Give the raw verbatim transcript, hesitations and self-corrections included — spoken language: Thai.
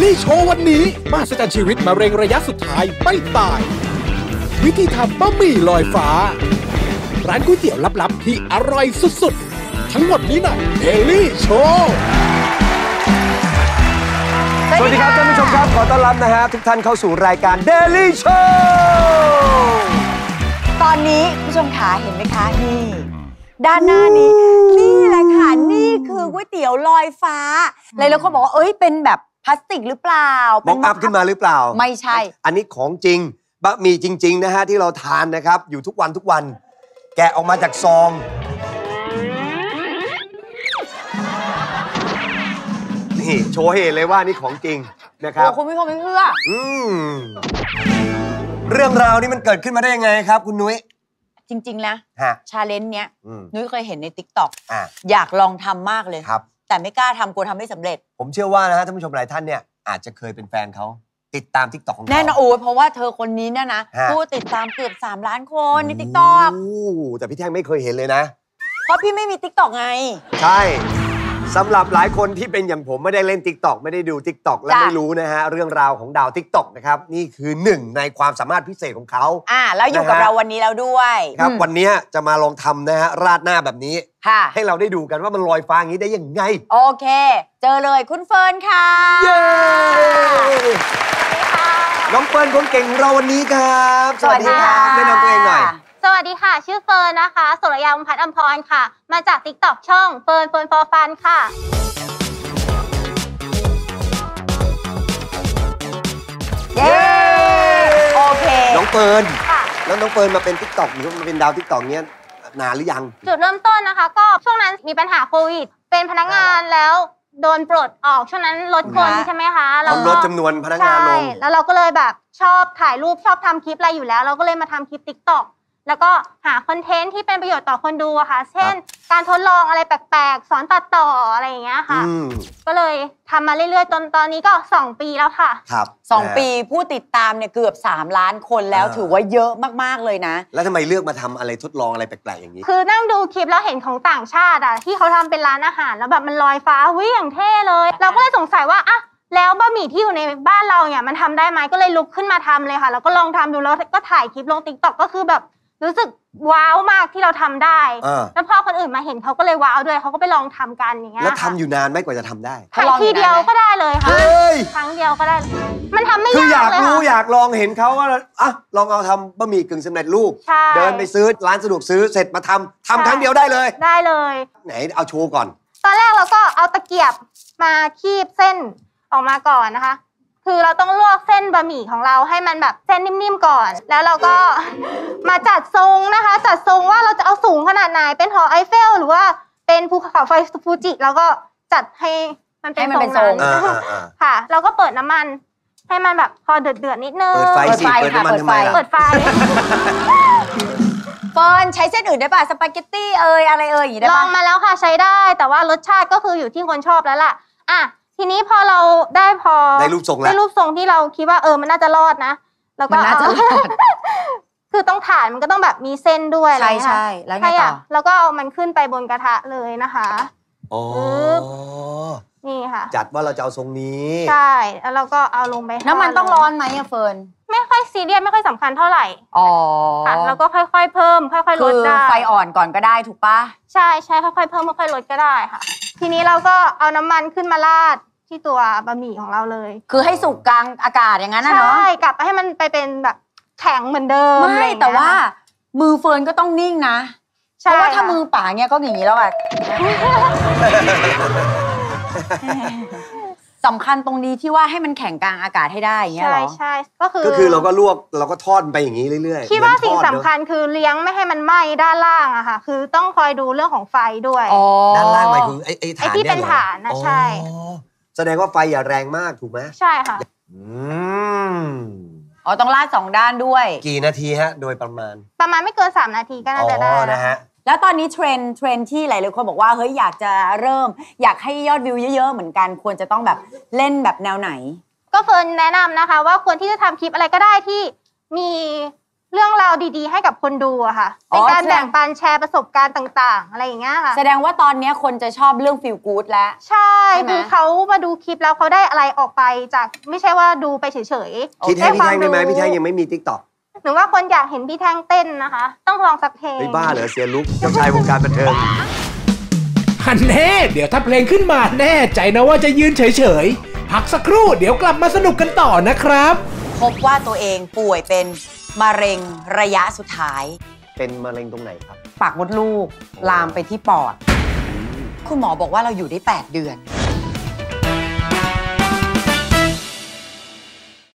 ลี่โชว์วันนี้มาสจันชีวิตมะเร็งระยะสุดท้ายไม่ตายวิธีทำบะหมี่ลอยฟ้าร้านก๋วยเตี๋ยวลับๆที่อร่อยสุดๆทั้งหมดนี้นะเดลี่โชว์สวัสดีครับท่านผู้ชมครับขอต้อนรับนะฮะทุกท่านเข้าสู่รายการ Daily Show ตอนนี้ผู้ชมขาเห็นไหมคะนี่ด้านหน้านี้นี่แหละค่ะนี่คือก๋วยเตี๋ยวลอยฟ้าเลยแล้วเขาบอกว่าเอ้ยเป็นแบบพลาสติกหรือเปล่าม็อกอัพขึ้นมาหรือเปล่าไม่ใช่อันนี้ของจริงบะหมี่จริงๆนะฮะที่เราทานนะครับอยู่ทุกวันทุกวันแกะออกมาจากซองนี่โชว์ให้เห็นเลยว่านี่ของจริงนะครับคุณผู้ชมไม่เชื่ออืมเรื่องราวนี้มันเกิดขึ้นมาได้ยังไงครับคุณนุ้ยจริงๆนะชาเลนจ์เนี้ยนุ้ยเคยเห็นใน ติ๊กต็อก อยากลองทำมากเลยแต่ไม่กล้าทำกลัวทำไม่สำเร็จผมเชื่อว่านะฮะท่านผู้ชมหลายท่านเนี่ยอาจจะเคยเป็นแฟนเขาติดตาม ติ๊กต็อก ของเขาแน่นอนโอ้เพราะว่าเธอคนนี้เนี่ยนะผู้ติดตามเกือบสามล้านคนใน ติ๊กต็อกแต่พี่แท่งไม่เคยเห็นเลยนะเพราะพี่ไม่มี ติ๊กต็อก ไงใช่สำหรับหลายคนที่เป็นอย่างผมไม่ได้เล่น ติ๊กต็อก ไม่ได้ดู ติ๊กต็อก และไม่รู้นะฮะเรื่องราวของดาว ติ๊กต็อก นะครับนี่คือหนึ่งในความสามารถพิเศษของเขาอ่าแล้วอยู่กับเราวันนี้แล้วด้วยครับวันนี้จะมาลองทำนะฮะราดหน้าแบบนี้ให้เราได้ดูกันว่ามันลอยฟ้าอย่างนี้ได้ยังไงโอเคเจอเลยคุณเฟิร์นค่ะเย้น้องเฟิร์นคนเก่งของเราวันนี้ครับสวัสดีครับแนะนำตัวเองหน่อยสวัสดีค่ะชื่อเฟิร์นนะคะสุรยา วงศ์พัฒน์อำพรค่ะมาจาก ติ๊กต็อก ช่องเฟิร์นเฟิร์นฟอร์ฟันค่ะเย้โอเคน้องเฟิร์นแล้วน้องเฟิร์นมาเป็น ติ๊กต็อก หรือมาเป็นดาว ติ๊กต็อก เนี้ยนานหรือยังจุดเริ่มต้นนะคะก็ช่วงนั้นมีปัญหาโควิดเป็นพนักงานแล้วโดนปลดออกช่วงนั้นลดคนใช่ไหมคะเราลดจำนวนพนักงานลงแล้วเราก็เลยแบบชอบถ่ายรูปชอบทำคลิปอะไรอยู่แล้วเราก็เลยมาทำคลิป ติ๊กต็อก แล้วก็หาคอนเทนต์ที่เป็นประโยชน์ต่อคนดูอะค่ะเช่นการทดลองอะไรแปลกๆสอนตัดต่ออะไรอย่างเงี้ยค่ะก็เลยทำมาเรื่อยๆจนตอนนี้ก็สองปีแล้วค่ะครับสองปีผู้ติดตามเนี่ยเกือบสามล้านคนแล้วถือว่าเยอะมากๆเลยนะแล้วทำไมเลือกมาทำอะไรทดลองอะไรแปลกๆอย่างนี้คือนั่งดูคลิปแล้วเห็นของต่างชาติอะที่เขาทำเป็นร้านอาหารแล้วแบบมันลอยฟ้าวิ่งอย่างเท่เลยเราก็เลยสงสัยว่าอะแล้วบะหมี่ที่อยู่ในบ้านเราเนี่ยมันทำได้ไหมก็เลยลุกขึ้นมาทำเลยค่ะแล้วก็ลองทำดูแล้วก็ถ่ายคลิปลง ติ๊กต็อก ก็คือแบบรู้สึกว้าวมากที่เราทำได้แล้วพอคนอื่นมาเห็นเขาก็เลยว้าวด้วยเขาก็ไปลองทำกันอย่างเงี้ยแล้วทำอยู่นานไหมกว่าจะทำได้ถ่ายทีเดียวก็ได้เลยค่ะครั้งเดียวก็ได้มันทำไม่ยากเลยคืออยากรู้อยากลองเห็นเขาว่าอ่ะลองเอาทำบะหมี่กึ่งสำเร็จรูปเดินไปซื้อร้านสะดวกซื้อเสร็จมาทำทำครั้งเดียวได้เลยได้เลยไหนเอาโชว์ก่อนตอนแรกเราก็เอาตะเกียบมาคีบเส้นออกมาก่อนนะคะคือเราต้องลวกเส้นบะหมี่ของเราให้มันแบบเส้นนิ่มๆก่อนแล้วเราก็มาจัดทรงนะคะจัดทรงว่าเราจะเอาสูงขนาดไหนเป็นหอไอเฟลหรือว่าเป็นภูเขาไฟฟูจิแล้วก็จัดให้มันเป็นทรงนั้นค่ะเราก็เปิดน้ำมันให้มันแบบพอเดือดๆนิดนึงเปิดไฟสิเปิดน้ำมันทำไมล่ะเปิดไฟเฟิร์นใช้เส้นอื่นได้ป่ะสปาเกตตี้เอ่ยอะไรเอ่ยอย่างนี้ได้ป่ะลองมาแล้วค่ะใช้ได้แต่ว่ารสชาติก็คืออยู่ที่คนชอบแล้วล่ะอ่ะทีนี้พอเราได้พอได้รูปทรงแล้วได้รูปทรงที่เราคิดว่าเออมันน่าจะรอดนะแล้วก็น่าจะรอดคือต้องถ่านมันก็ต้องแบบมีเส้นด้วยใช่ใช่แล้วไงต่อแล้วก็เอามันขึ้นไปบนกระทะเลยนะคะอ๋อนี่ค่ะจัดว่าเราจะเอาทรงนี้ใช่แล้วเราก็เอาลงไปน้ำมันต้องร้อนไหมอะเฟิร์นไม่ค่อยซีเรียสไม่ค่อยสำคัญเท่าไหร่อ๋อแล้วก็ค่อยๆเพิ่มค่อยๆลดได้คือไฟอ่อนก่อนก็ได้ถูกปะใช่ใช่ค่อยๆเพิ่มค่อยๆลดก็ได้ค่ะทีนี้เราก็เอาน้ำมันขึ้นมาราดที่ตัวบะหมี่ของเราเลยคือให้สุกกลางอากาศอย่างนั้นนะเนาะใช่กลับให้มันไปเป็นแบบแข็งเหมือนเดิมไม่แต่ว่ามือเฟิร์นก็ต้องนิ่งนะเพราะว่าถ้ามือป่าเงี้ยก็อย่างนี้แล้วอะสำคัญตรงนี้ที่ว่าให้มันแข็งกลางอากาศให้ได้อย่างเงี้ยหรอใช่ใช่ก็คือก็คือเราก็ลวกเราก็ทอดไปอย่างนี้เรื่อยๆคิดว่าสิ่งสำคัญคือเลี้ยงไม่ให้มันไหม้ด้านล่างอะค่ะคือต้องคอยดูเรื่องของไฟด้วยด้านล่างหมายถึงไอ้ไอ้ฐานที่เป็นฐานนะใช่แสดงว่าไฟอย่าแรงมากถูกไหมใช่ค่ะอืมอ๋อต้องลาดสองด้านด้วยกี่นาทีฮะโดยประมาณประมาณไม่เกินสามนาทีก็น่าจะได้นะฮะแล้วตอนนี้เทรนเทรนที่หลายๆคนบอกว่าเฮ้ยอยากจะเริ่มอยากให้ยอดวิวเยอะๆเหมือนกันควรจะต้องแบบเล่นแบบแนวไหนก็เฟิร์นแนะนำนะคะว่าควรที่จะทำคลิปอะไรก็ได้ที่มีเรื่องราวดีๆให้กับคนดูอะค่ะเป็นการแบ่งปันแชร์ประสบการณ์ต่างๆอะไรอย่างเงี้ยค่ะแสดงว่าตอนนี้คนจะชอบเรื่องฟีลกู๊ดแล้วใช่คือเขามาดูคลิปแล้วเขาได้อะไรออกไปจากไม่ใช่ว่าดูไปเฉยๆคิดให้พี่แท่งได้ไหมพี่แท่งยังไม่มี ติ๊กต็อกหนูว่าคนอยากเห็นพี่แท่งเต้นนะคะต้องลองสักเพลงไม่บ้าเหรอเสียลุกเจ้าชายวงการบันเทิงฮันแน่เดี๋ยวถ้าเพลงขึ้นมาแน่ใจนะว่าจะยืนเฉยๆพักสักครู่เดี๋ยวกลับมาสนุกกันต่อนะครับพบว่าตัวเองป่วยเป็นมะเร็งระยะสุดท้ายเป็นมะเร็งตรงไหนครับปากมดลูกลามไปที่ปอดคุณหมอบอกว่าเราอยู่ได้แปดเดือน